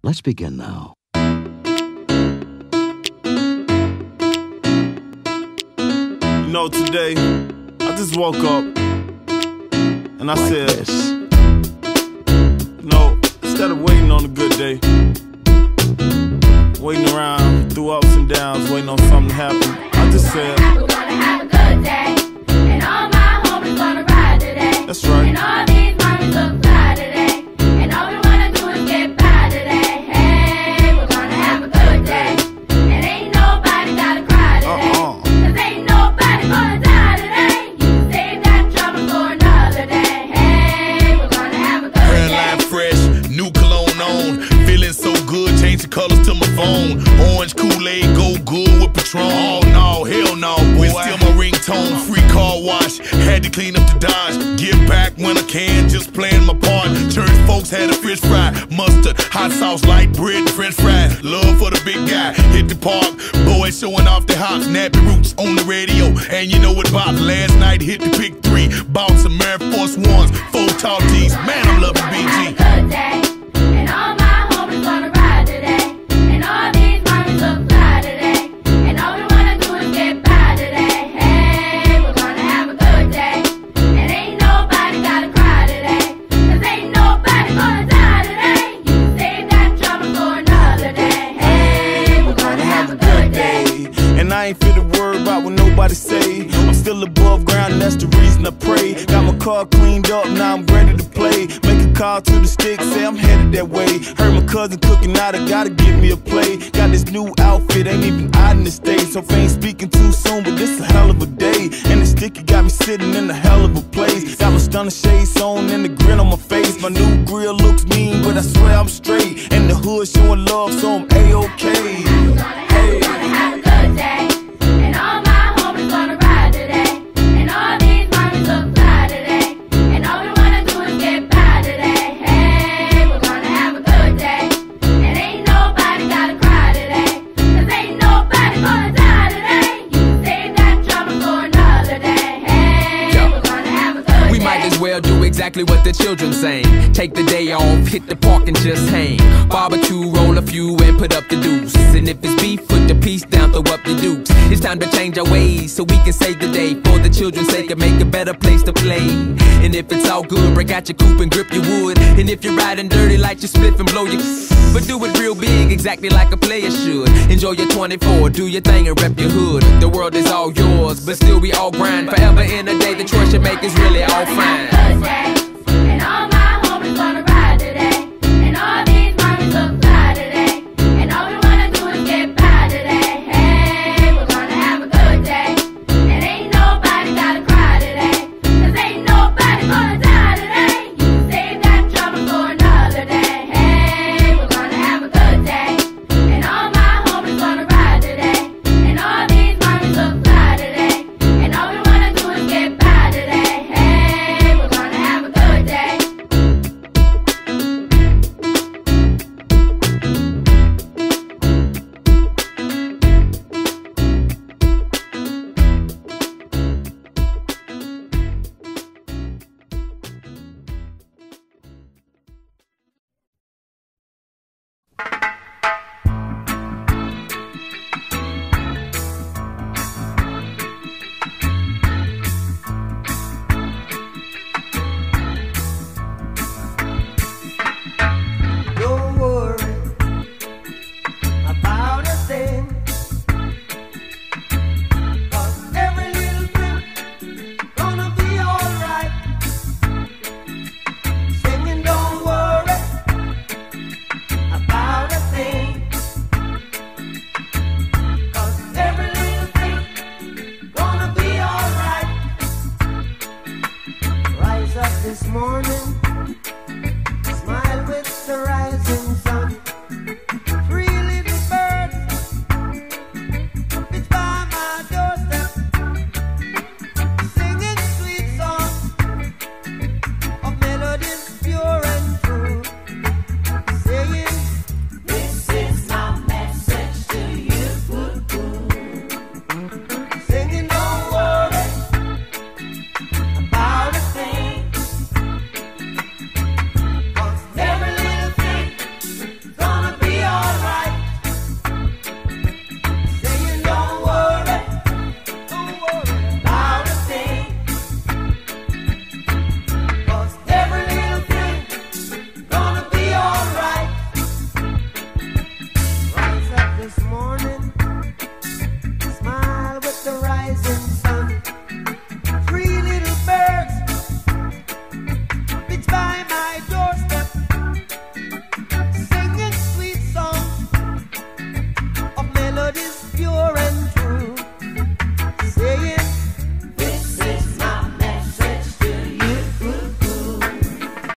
Let's begin now. You know, today, I just woke up and I said, this. you know, instead of waiting on a good day, waiting around through ups and downs, waiting on something to happen, I just said, we're gonna have a good day, and all my homies gonna ride today. That's right. And all these mommies look fly today, and all we wanna do is get by today. Hey, we're gonna have a good day, and ain't nobody gotta cry today, cause ain't nobody gonna die today. You can save that drama for another day. Hey, we're gonna have a good day. Hairline fresh, new cologne on, feeling so good, change the colors to my phone. Orange Kool-Aid, go good with Patron. Oh no, hell no, boy. It's still my ringtone, free car wash. Had to clean up the Dodge, give back when I can, just playing my part. Church folks had a fish fry, mustard, hot sauce, light bread, french fries. Love for the big guy, hit the park. Boys showing off their hops, nappy roots on the radio. And you know what Bob, last night hit the pick 3. Bought some Air Force Ones, 4 tall tees. Man, I'm loving BG. Good day, and all my homies gonna ride today, and all these mommies look fly today, and all we wanna do is get by today. Hey, we're gonna have a good day, and ain't nobody gotta cry today, cause ain't nobody gonna die today. You can save that drama for another day. Hey, we're gonna have a good day. And I ain't fit to worry about what nobody say. I'm still above ground and that's the reason I pray. Got my car cleaned up, now I'm ready to play. Make a call to the stick, say I'm headed that way. Heard my cousin cooking out, I gotta give me a play. Got this new outfit, ain't even out in the States. So if I ain't speaking too soon, but this a hell of a day. And the sticky got me sitting in a hell of a place. Got my stunner shades on and the grin on my face. My new grill looks mean, but I swear I'm straight. And the hood showing love, so I'm A-OK. We're gonna have a good day, and all my homies gonna ride today, and all these mommies look fly today, and all we wanna do is get by today. Hey, we're gonna have a good day, and ain't nobody gotta cry today, cause ain't nobody gonna die today. You can save that drama for another day. Hey, we're gonna have a good day. We might as well do exactly what the children saying. Take the day off, hit the park and just hang. Barbecue, roll a few and put up the deuce. And if it's beef, put the piece down, throw up the dukes. It's time to change our ways so we can save the day. For the children's sake and make a better place to play. And if it's all good, break out your coupe and grip your wood. And if you're riding dirty, light your spliff and blow your but do it real big, exactly like a player should. Enjoy your 24, do your thing and rep your hood. The world is all yours, but still we all grind. Forever in a day, the choice you make is really all fine. Good day.